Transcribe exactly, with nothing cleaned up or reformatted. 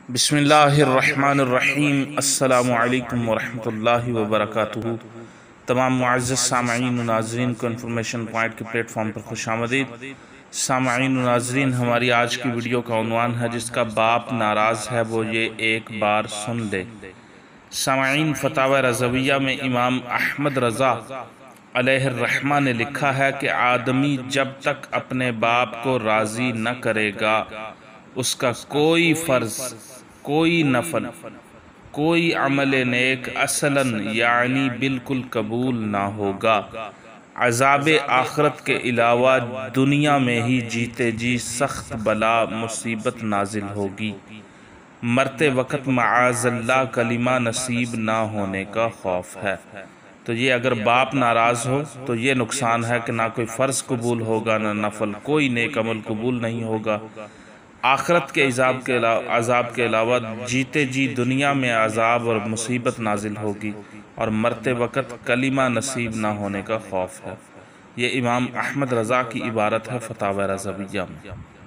بسم اللہ الرحمن الرحیم۔ السلام علیکم ورحمۃ اللہ وبرکاتہ۔ تمام معزز سامعین و ناظرین کو انفارمیشن پوائنٹ کے پلیٹ فارم پر خوش آمدید۔ سامعین و ناظرین، ہماری آج کی ویڈیو کا عنوان ہے جس کا باپ ناراض ہے وہ یہ ایک بار سن لے۔ سامعین، فتاوی رضویہ میں امام احمد رضا علیہ الرحمہ نے لکھا ہے کہ آدمی جب تک اپنے باپ کو راضی نہ کرے گا اس کا کوئی فرض، کوئی نفل، کوئی عمل نیک اصلاً یعنی بالکل قبول نہ ہوگا۔ عذاب آخرت کے علاوہ دنیا میں ہی جیتے جی سخت بلا مصیبت نازل ہوگی، مرتے وقت معاذ اللہ کلمہ نصیب نہ ہونے کا خوف ہے۔ تو یہ اگر باپ ناراض ہو تو یہ نقصان ہے کہ نہ کوئی فرض قبول ہوگا، نہ نفل، کوئی نیک عمل قبول نہیں ہوگا۔ آخرت کے عذاب کے علاوہ عذاب کے علاوہ جیتے جی دنیا میں عذاب اور مصیبت نازل ہوگی اور مرتے وقت کلمہ نصیب نہ ہونے کا خوف ہے۔ یہ امام احمد رضا کی عبارت ہے فتاوی رضویہ میں۔